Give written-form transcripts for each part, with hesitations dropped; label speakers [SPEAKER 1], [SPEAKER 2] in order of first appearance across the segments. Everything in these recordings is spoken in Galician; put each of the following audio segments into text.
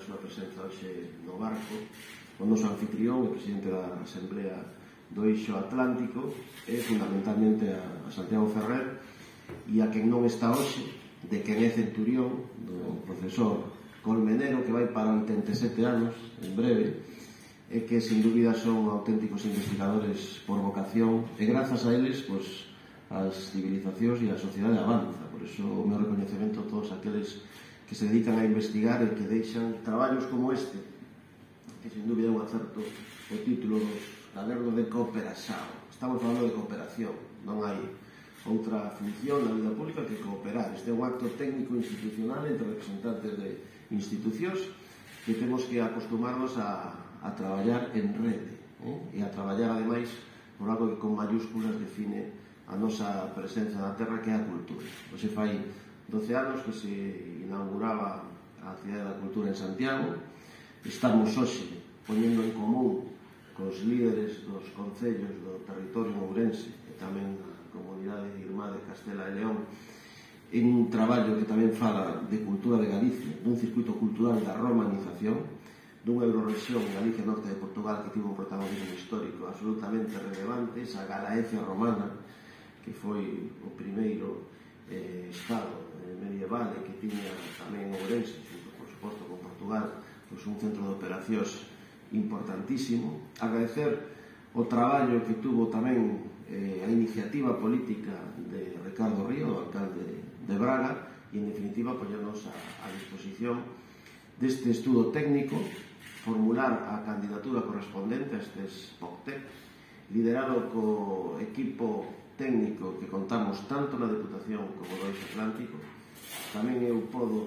[SPEAKER 1] súa presenza hoxe no barco, o noso anfitrión, o presidente da Asamblea do Eixo Atlántico, e fundamentalmente a Santiago Ferrer, e a quen non está hoxe, de quen é centurión, do profesor Colmenero, que vai para 87 anos, en breve, e que, sin dúbida, son auténticos investigadores por vocación, e grazas a eles, pois, as civilizacións e a sociedade avanza. Por iso, o meu reconhecemento a todos aqueles que se dedican a investigar e que deixan traballos como este, que, sin dúbida, é un acerto o título dos Cadernos de Cooperación. Estamos falando de cooperación, non hai outra función na vida pública que cooperar. Este é un acto técnico institucional entre representantes de institucións que temos que acostumarnos a traballar en rede, e a traballar, ademais, por algo que con mayúsculas define a nosa presenza na terra, que é a cultura. Hoxe fai 12 anos que se inauguraba a Cidade da Cultura en Santiago. Estamos hoxe poñendo en común cos líderes dos concellos do territorio ourense e tamén da Comunidade Irmá de Castela e León en un traballo que tamén fala de cultura de Galicia, dun circuito cultural da romanización, dunha eurorrexión en Galicia Norte de Portugal que tivo un protagonismo histórico absolutamente relevante, esa Galaecia romana, que foi o primeiro estado medieval e que tiña tamén Ourense, junto, por suposto, con Portugal, pois un centro de operacións importantísimo. Agradecer o traballo que tuvo tamén a iniciativa política de Ricardo Río, o alcalde de Braga, e, en definitiva, poñernos a disposición deste estudo técnico, formular a candidatura correspondente a estes POCTEC, liderado co equipo técnico que contamos tanto na Deputación como no Eixo Atlántico. Tamén eu podo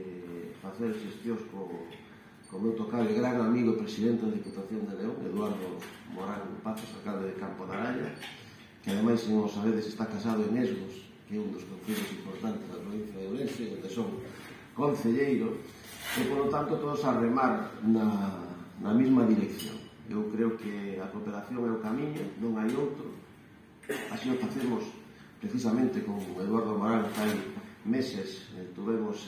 [SPEAKER 1] facer xestións co meu tocalle, gran amigo e presidente da Diputación de León, Eduardo Morán Pazos, alcalde de Campo de Araya, que ademais, se non o sabedes, está casado en Esgos, que é un dos concellos importantes da provincia de Ourense, onde son concelleiro, e, polo tanto, todos a remar na mesma dirección. Eu creo que a cooperación é o camiño, non hai outro. Así o facemos precisamente con Eduardo Morán, que hai meses tuvemos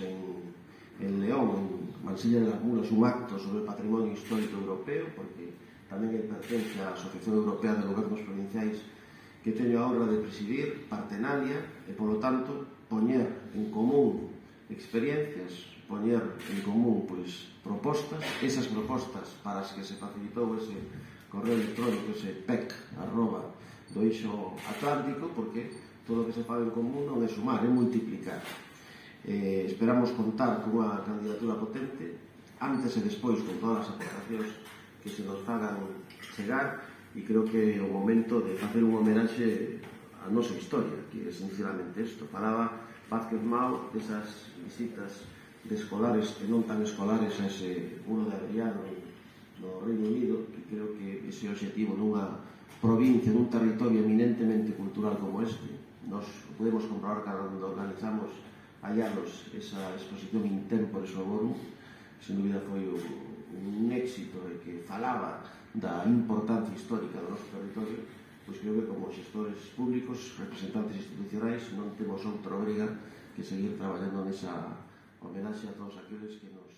[SPEAKER 1] en León, en Mansilla de las Mulas, un acto sobre o patrimonio histórico europeo, porque tamén é pertence á Asociación Europea de Gobernos Provinciais, que teño a honra de presidir, partenaria, e, polo tanto, poñer en común experiencias, poñer en común, pois, propostas, esas propostas para as que se facilitou ese correo electrónico, ese PEC, @ do Eixo Atlántico, porque todo o que se fala en común non é sumar, é multiplicar. Esperamos contar con unha candidatura potente, antes e despois, con todas as aportacións que se nos fagan chegar, e creo que é o momento de facer un homenaxe á nosa historia, que é sinceramente isto. Falaba Vázquez Mao desas visitas de escolares e non tan escolares a ese muro de Adriano no Reino Unido, e creo que ese objetivo nunha provincia, nun territorio eminentemente cultural como este, nos podemos comprobar cando organizamos hallados esa exposición in tempore Soborum, sin dúbida foi un éxito e que falaba da importancia histórica do noso territorio. Pois creo que, como xestores públicos, representantes institucionais, non temos outra obriga que seguir traballando nesa homenaxe a todos aqueles que nos